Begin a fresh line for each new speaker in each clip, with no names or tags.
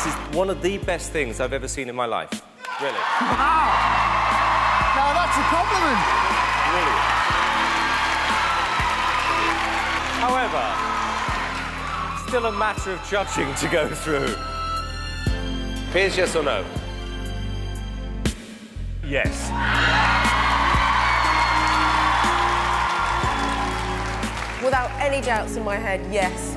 This is one of the best things I've ever seen in my life. Really.
Wow! Now that's a compliment.
Really. However, still a matter of judging to go through. Here's yes or no. Yes.
Without any doubts in my head, yes.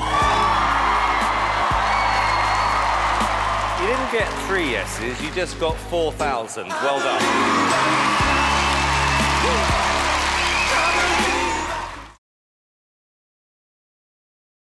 You didn't get 3 yeses, you just got 4,000. Well done.